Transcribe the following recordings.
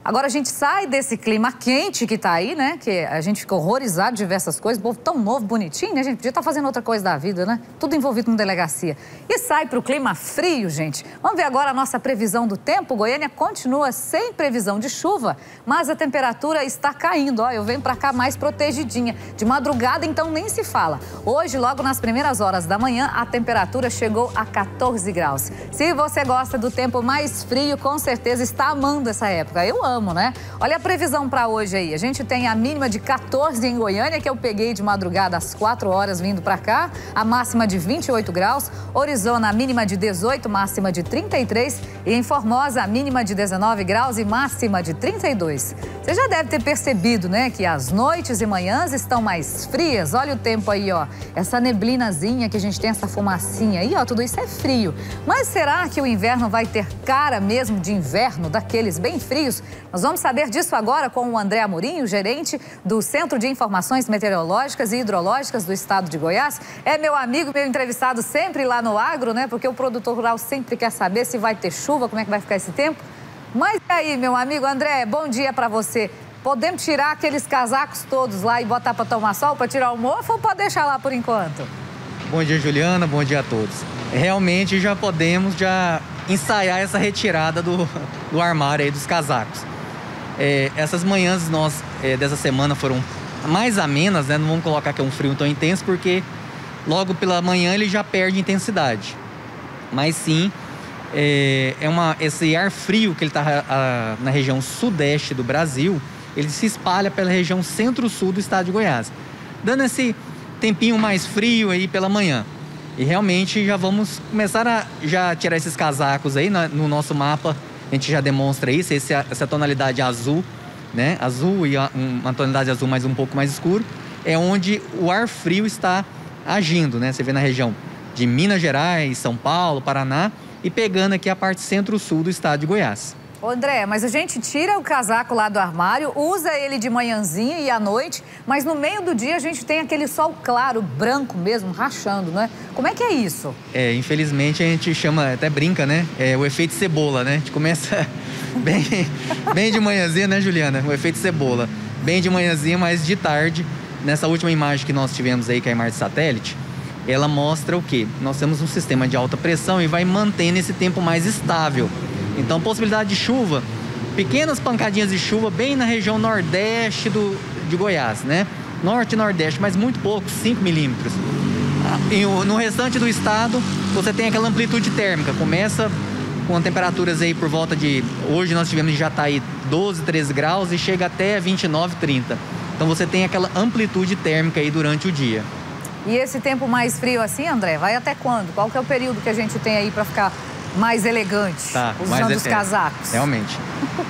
Agora a gente sai desse clima quente que tá aí, né? Que a gente fica horrorizado de diversas coisas, o povo tão novo, bonitinho, né? A gente podia estar fazendo outra coisa da vida, né? Tudo envolvido com delegacia. E sai pro clima frio, gente. Vamos ver agora a nossa previsão do tempo. Goiânia continua sem previsão de chuva, mas a temperatura está caindo. Ó, eu venho pra cá mais protegidinha. De madrugada, então, nem se fala. Hoje, logo nas primeiras horas da manhã, a temperatura chegou a 14 graus. Se você gosta do tempo mais frio, com certeza está amando essa época. Eu amo, né? Olha a previsão para hoje aí. A gente tem a mínima de 14 em Goiânia, que eu peguei de madrugada às 4 horas vindo para cá. A máxima de 28 graus. Orizona, a mínima de 18, máxima de 33. E em Formosa, a mínima de 19 graus e máxima de 32. Você já deve ter percebido, né, que as noites e manhãs estão mais frias. Olha o tempo aí, ó. Essa neblinazinha que a gente tem, essa fumacinha aí, ó, tudo isso é frio. Mas será que o inverno vai ter cara mesmo de inverno, daqueles bem frios? Nós vamos saber disso agora com o André Amorim, o gerente do Centro de Informações Meteorológicas e Hidrológicas do Estado de Goiás. É meu amigo, meu entrevistado sempre lá no agro, né? Porque o produtor rural sempre quer saber se vai ter chuva, como é que vai ficar esse tempo. Mas e aí, meu amigo André, bom dia para você. Podemos tirar aqueles casacos todos lá e botar para tomar sol, para tirar o mofo, ou pode deixar lá por enquanto? Bom dia, Juliana, bom dia a todos. Realmente já podemos ensaiar essa retirada do armário aí dos casacos. Essas manhãs dessa semana foram mais amenas, né? Não vamos colocar que é um frio tão intenso, porque logo pela manhã ele já perde intensidade. Mas sim, esse ar frio que ele está na região sudeste do Brasil, ele se espalha pela região centro-sul do estado de Goiás, dando esse tempinho mais frio aí pela manhã. E realmente já vamos começar a tirar esses casacos aí. No nosso mapa a gente já demonstra isso, essa tonalidade azul, né? Azul e uma tonalidade azul mais um pouco mais escuro, é onde o ar frio está agindo, né? Você vê na região de Minas Gerais, São Paulo, Paraná e pegando aqui a parte centro-sul do estado de Goiás. Ô André, mas a gente tira o casaco lá do armário, usa ele de manhãzinha e à noite, mas no meio do dia a gente tem aquele sol claro, branco mesmo, rachando, não é? Como é que é isso? Infelizmente a gente chama, até brinca, né? O efeito cebola, né? A gente começa bem de manhãzinha, né, Juliana? O efeito cebola. Bem de manhãzinha, mas de tarde, nessa última imagem que nós tivemos aí, que é a imagem de satélite, ela mostra o quê? Nós temos um sistema de alta pressão e vai mantendo esse tempo mais estável. Então, possibilidade de chuva, pequenas pancadinhas de chuva bem na região nordeste de Goiás, né? Norte e nordeste, mas muito pouco, 5 milímetros. No restante do estado, você tem aquela amplitude térmica. Começa com temperaturas aí por volta de... Hoje nós tivemos em Jataí 12, 13 graus e chega até 29, 30. Então, você tem aquela amplitude térmica aí durante o dia. E esse tempo mais frio assim, André, vai até quando? Qual que é o período que a gente tem aí para ficar mais elegante, usando os casacos? Realmente.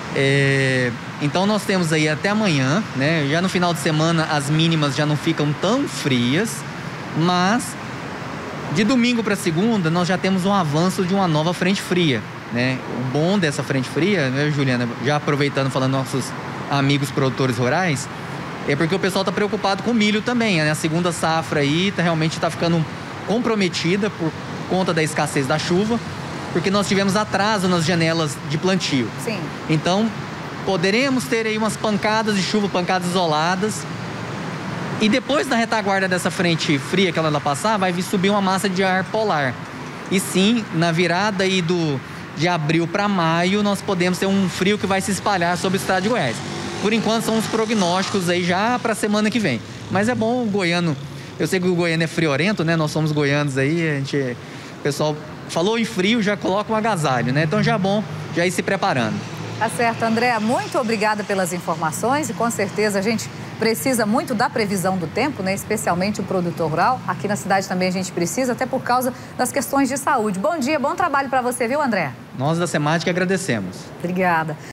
Então nós temos aí até amanhã, né? Já no final de semana as mínimas já não ficam tão frias, mas de domingo para segunda nós já temos um avanço de uma nova frente fria, né? O bom dessa frente fria, né, Juliana, já aproveitando falando nossos amigos produtores rurais, é porque o pessoal está preocupado com o milho também, né? A segunda safra aí realmente está ficando comprometida por conta da escassez da chuva, porque nós tivemos atraso nas janelas de plantio. Sim. Então, poderemos ter aí umas pancadas de chuva, pancadas isoladas. E depois da retaguarda dessa frente fria que ela vai passar, vai subir uma massa de ar polar. E sim, na virada aí de abril para maio, nós podemos ter um frio que vai se espalhar sobre o estado de Goiás. Por enquanto, são os prognósticos aí já para a semana que vem. Mas é bom o goiano... Eu sei que o goiano é friorento, né? Nós somos goianos aí, o pessoal... Falou em frio, já coloca um agasalho, né? Então já é bom já ir se preparando. Tá certo, André. Muito obrigada pelas informações e com certeza a gente precisa muito da previsão do tempo, né? Especialmente o produtor rural. Aqui na cidade também a gente precisa, até por causa das questões de saúde. Bom dia, bom trabalho para você, viu, André? Nós da Semática agradecemos. Obrigada.